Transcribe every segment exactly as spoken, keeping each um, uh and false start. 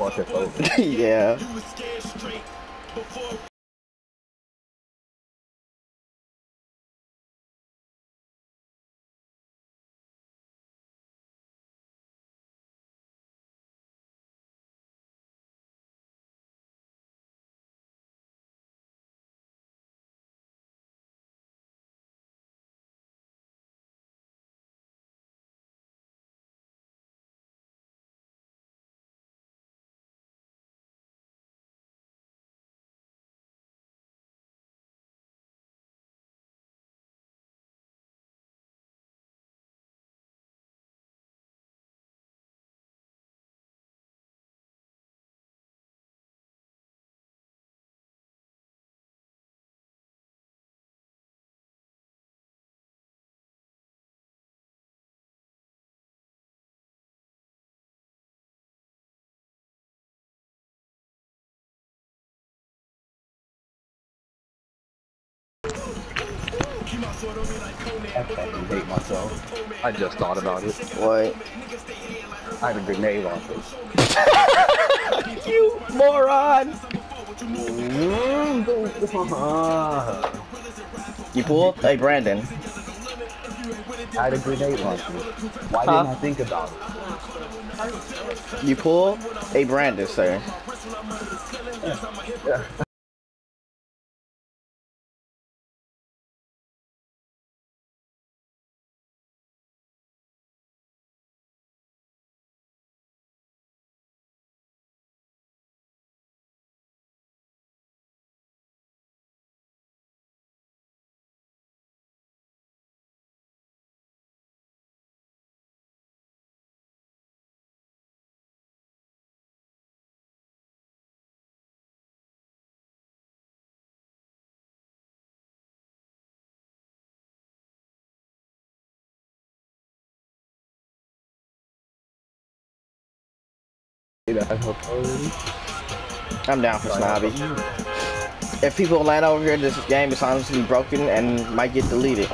fuck us over. Yeah. I fucking hate myself. I just thought about it. What? I had a grenade launcher. You moron! You pulled? Hey, Brandon. I had a grenade launcher. Why Huh? didn't I think about it? You pulled? Hey, Brandon, sir. Yeah. I'm down for Snobby. If people land over here, this game is honestly broken and might get deleted.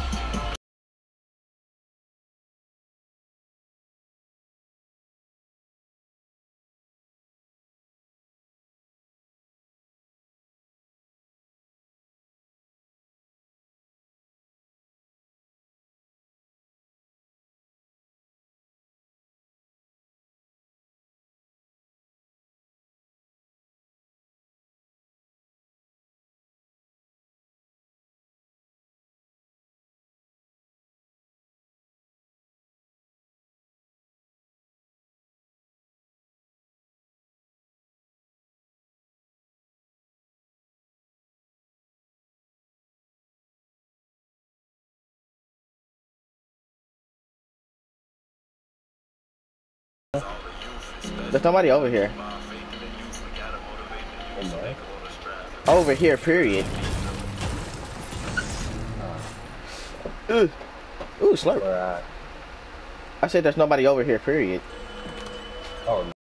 There's nobody over here. Over here, period. Ooh, ooh, slurp. I said there's nobody over here, period. Oh, no.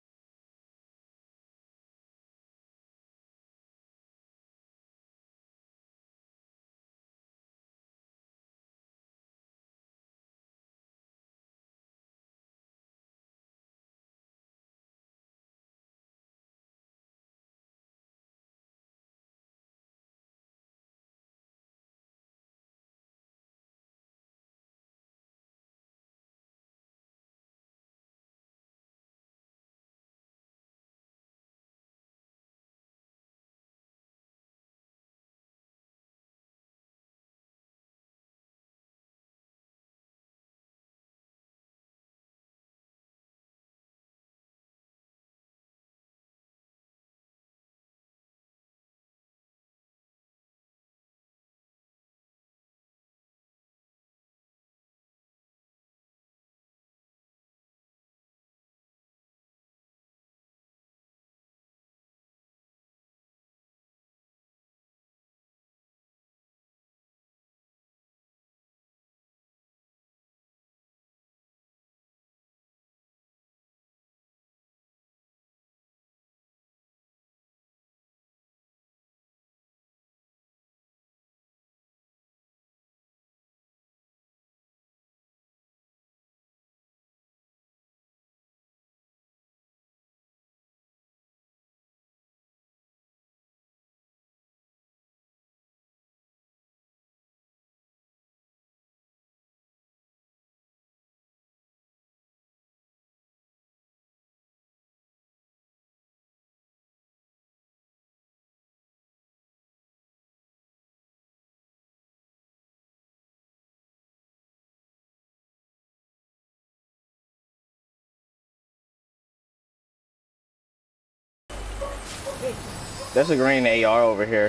There's a green A R over here.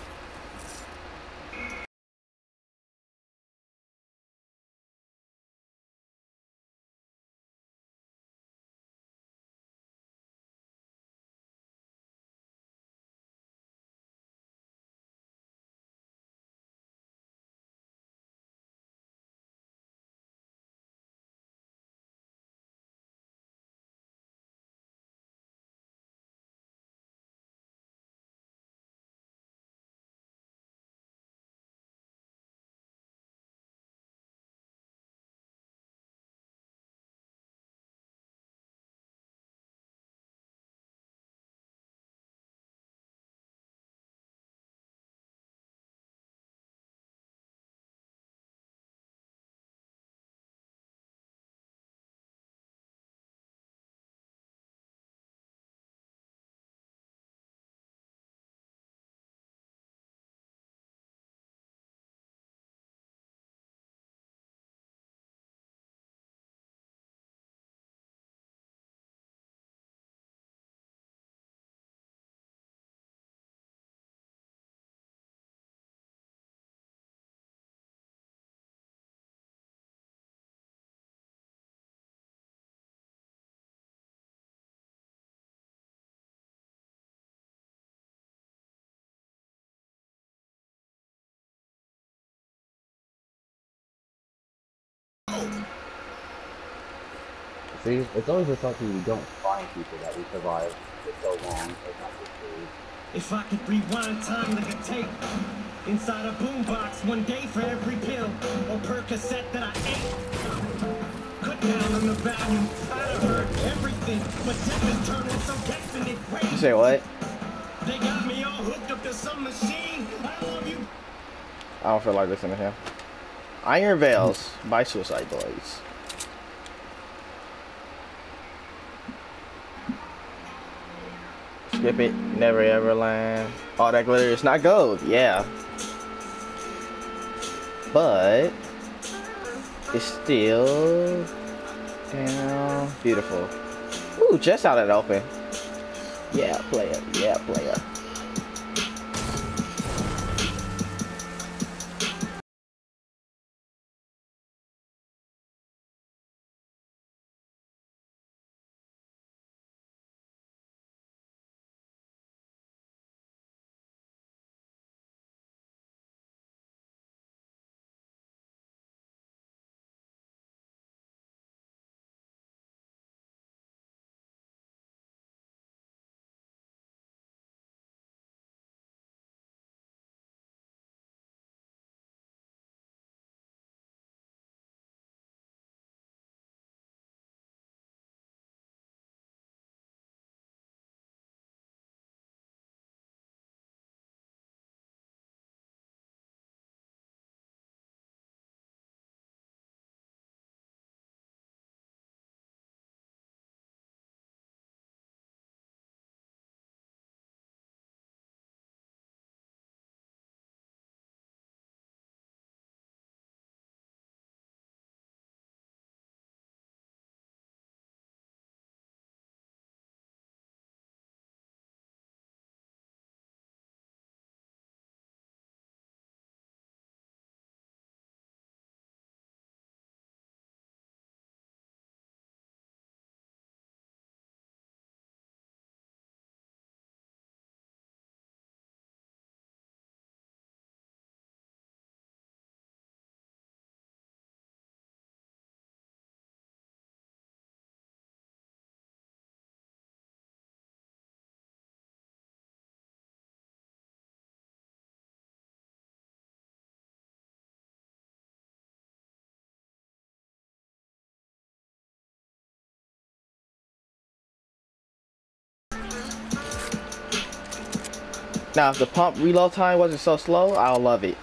See, it's always just something we don't find people that we survive for so long. It's not just food. If I could rewind time like a tape inside a boombox, one day for every pill or Percocet that I ate. Cut down on the value. I'd have heard everything, but death is turning so definite crazy. You say what? They got me all hooked up to some machine. I love you. I don't feel like listening to him. Iron Veils by Suicide Boys. Skip it, never ever land. All that glitter is not gold, yeah. But it's still down. Beautiful. Ooh, just out of the open. Yeah, player. Yeah, player. Now, if the pump reload time wasn't so slow, I'll love it.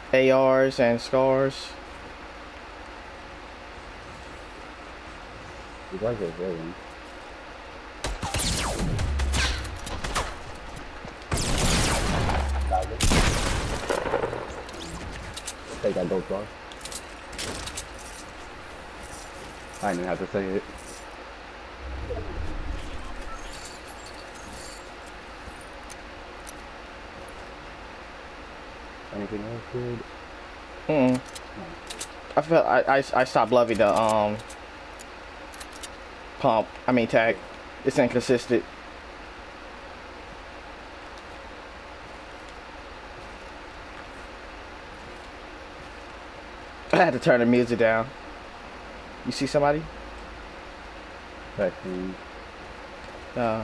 A Rs and scars. You guys are really. Take that gold bar. I didn't have to say it. Anything else good? Mm. No. I felt I, I I stopped loving the um pump. I mean tag. It's inconsistent. I had to turn the music down. You see somebody? Texting. Uh,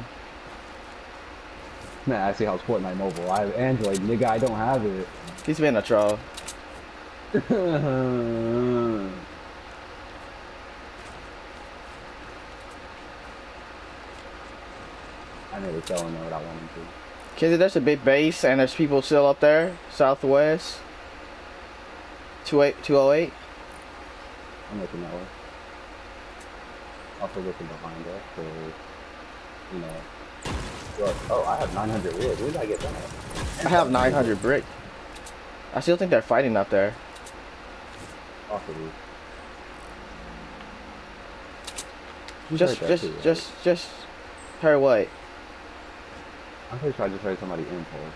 Man, I see how Fortnite mobile. I have Android, nigga. I don't have it. he's been a troll. I never tell him what I want him to. Kenzie, there's a big base and there's people still up there. Southwest. two eight two oh eight. I'm looking that way. Also looking behind us, so you know. Well, oh, I have nine hundred wood. Where did I get that? I have nine hundred brick. I still think they're fighting up there. Possibly. Just, heard that just, too, right? just, just. Her what? I'm pretty sure I just heard somebody impulse.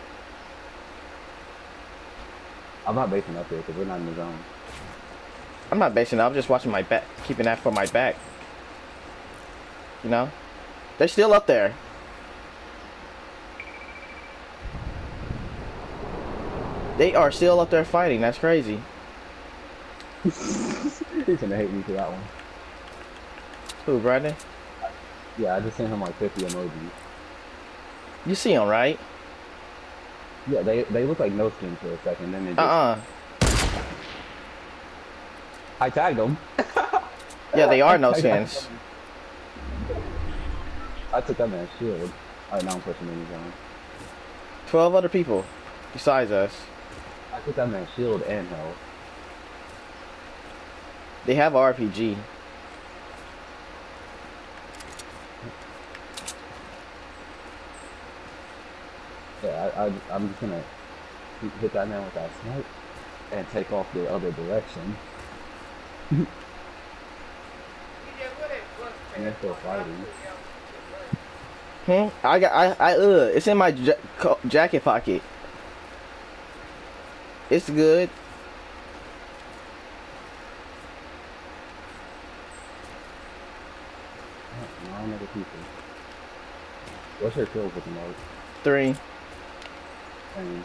I'm not basing up here because we're not in the zone. I'm not basing it. I'm just watching my back, keeping that for my back. You know, they're still up there. They are still up there fighting. That's crazy. He's gonna hate me for that one. Who, Brandon? Yeah, I just sent him like fifty emojis. You see him, right? Yeah, they they look like no skin for a second, then they just... Uh-uh. I tagged them. Yeah, they are no skins. I took that man's shield. Alright, now I'm pushing in the zone. Twelve other people besides us. I took that man's shield and health. They have R P G. Yeah, I, I, I'm just gonna hit that man with that snipe and take off the other direction. And they're still fighting. Hmm. I got. I. I. Uh. It's in my ja jacket pocket. It's good. Nine other people. What's your kills with the most? Three. And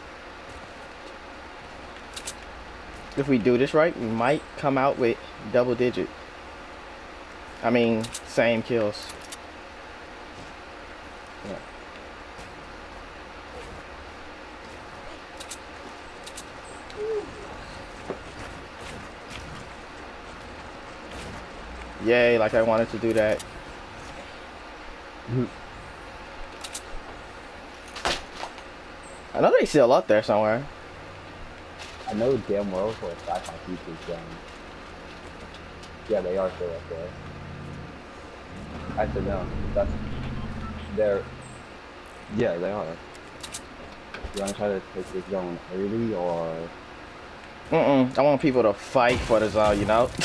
If we do this right, we might come out with double digit. I mean, same kills. yeah. Yay, like I wanted to do that. I know they still up there somewhere. I know damn well for a fact my future's down. Yeah, they are still up there. Actually, no. That's... They're... Yeah, they are. You wanna try to take this zone early, or... Mm-mm. I want people to fight for the zone, you know?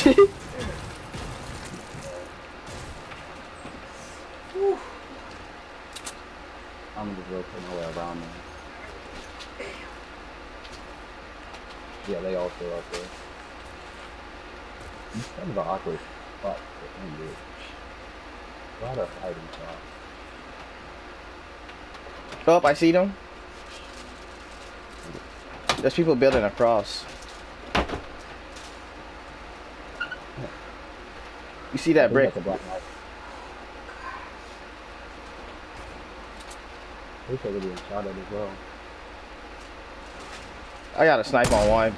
I'm just rotating my way around them. Yeah, they all still up there. It's kind of an awkward spot to end it. A lot of fighting spots. Oh, I see them. There's people building across. You see that brick? That's a black knight. I wish I could be shot at as well. I got a snipe on one.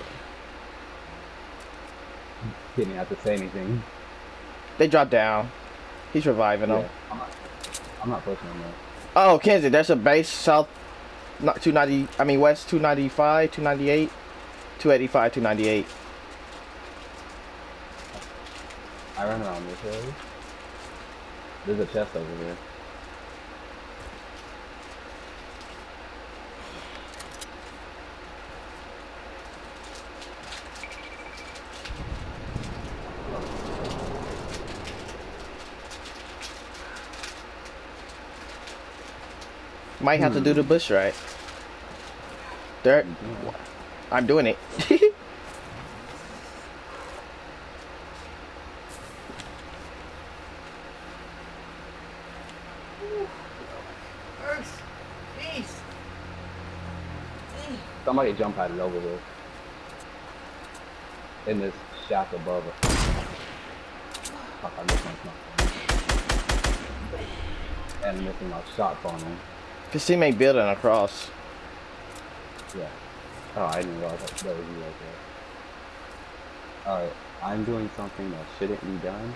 Didn't have to say anything. They dropped down. He's reviving them. Yeah, I'm not, I'm not pushing them though. Oh, Kenzie, there's a base south, not two ninety. I mean west two ninety-five, two ninety-eight, two eighty-five, two ninety-eight. I run around this area. There's a chest over here. Might have to do the bush right. There, I'm doing it. Somebody jump padded over here. In this shack above it. Fuck, I missed my shot. And missing my shots on him. His teammate building across. Yeah. Oh, I didn't realize that, that was you right there. Alright, I'm doing something that shouldn't be done.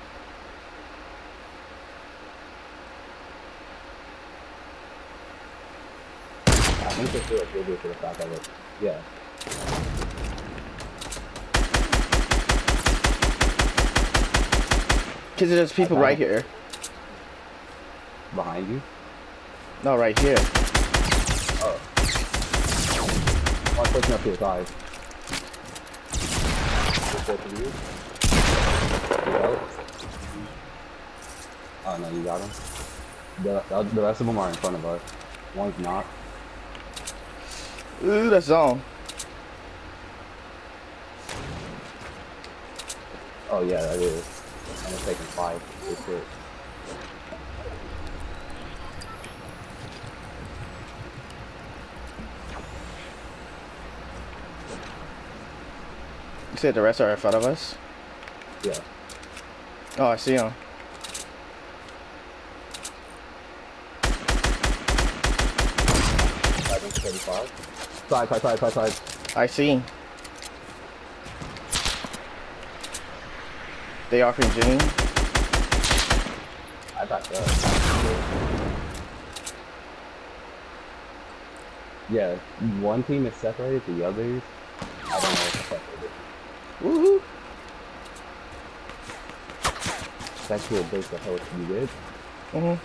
I think this is a tribute to the fact that it, yeah. Cause there's people right here. Behind you? No, right here. Oh. Oh, I'm pushing up to his eyes. Just go to you. You oh no, you got him. The, the rest of them are in front of us. One's not. Ooh, that's zone. Oh yeah, that is. I'm gonna take him five. That's it. You said the rest are in front of us? Yeah. Oh, I see him. thirty-five. Side, side, side, side, side. I see him. They offering Gene. I got that. Yeah, one team is separated, the others, I don't know what's separated. Woohoo! It's actually a base of host you did. Mm-hmm.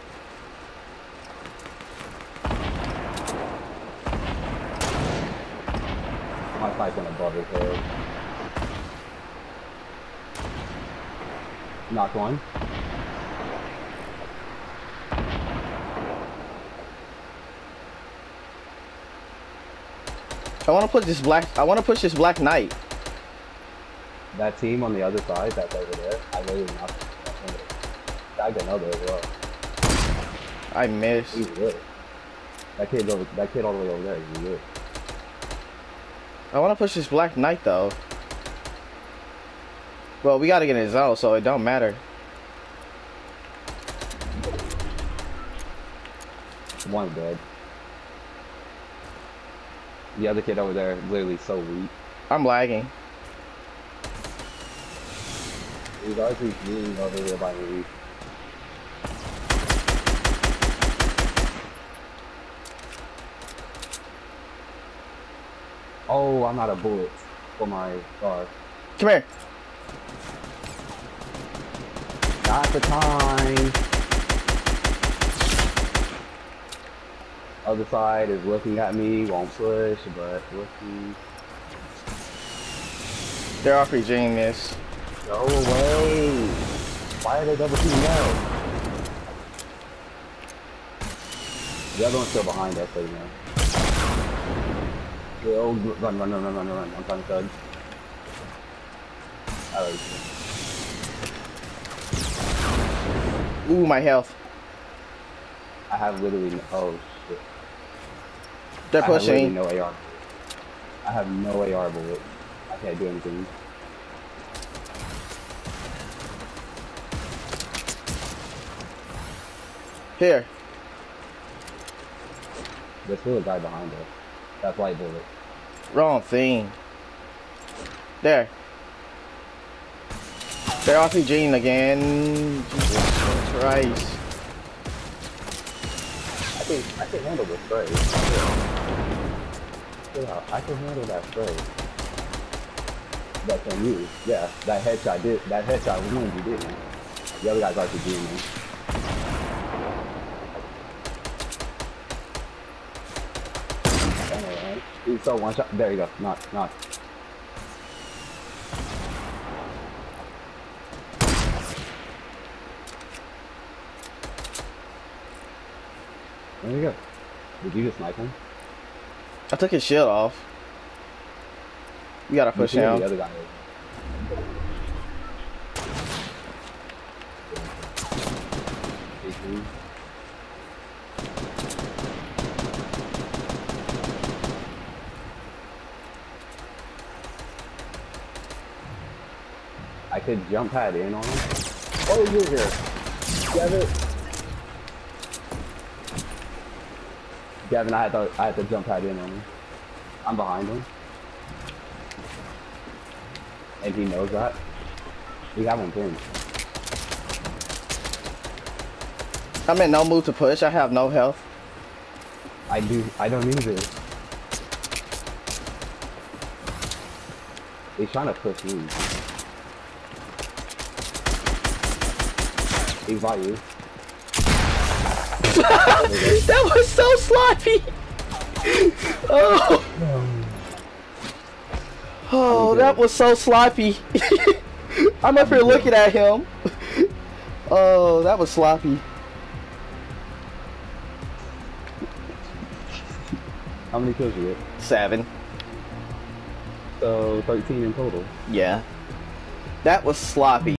My pipe went above his head. Knocked one. I want to put this black. I want to push this Black Knight. That team on the other side, that's over there, I really knocked him. Tagged another as well. I missed. He's good. That kid's over. That kid all the way over there. He's good. I want to push this Black Knight though. Well, we gotta get in his zone, so it don't matter. One's dead. The other kid over there is literally so weak. I'm lagging. He's already leaning over here by me. Oh, I'm out of bullets for my car. Come here. Not the time. Other side is looking at me, won't push, but looking. They're off Gene this. Go away. Why are they double teaming out? The other one's still behind us right now. Oh, run, run, run, run, run, run. I'm trying to thug. I like it. Ooh, my health. I have literally no, oh shit. They're I have pushing. literally no A R. I have no A R bullet. I can't do anything. Here. There's still a guy behind us. That's light bullet. Wrong thing. There. They're off Gene again. Jesus Christ. I can I can handle the spray. Yeah, I can handle that spray. That's on you. Yeah, that headshot did. That headshot was one you didn't. The other guy's actually doing it. Alright. So one shot. There you go. Knock, knock. There you go. Did you just snipe him? I took his shield off. You gotta push him. The other guy is. I could jump pad in on him. Oh, you're here. Gavin. Gavin, I had to, I had to jump pad in on him. I'm behind him. And he knows that. We have him pinned. I'm in no mood to push. I have no health. I do. I don't either. He's trying to push me. He's by you. That was so sloppy. Oh. Oh, that was so sloppy. I'm up here looking at him. Oh, that was sloppy. How many kills you get? Seven. So thirteen in total. Yeah. That was sloppy.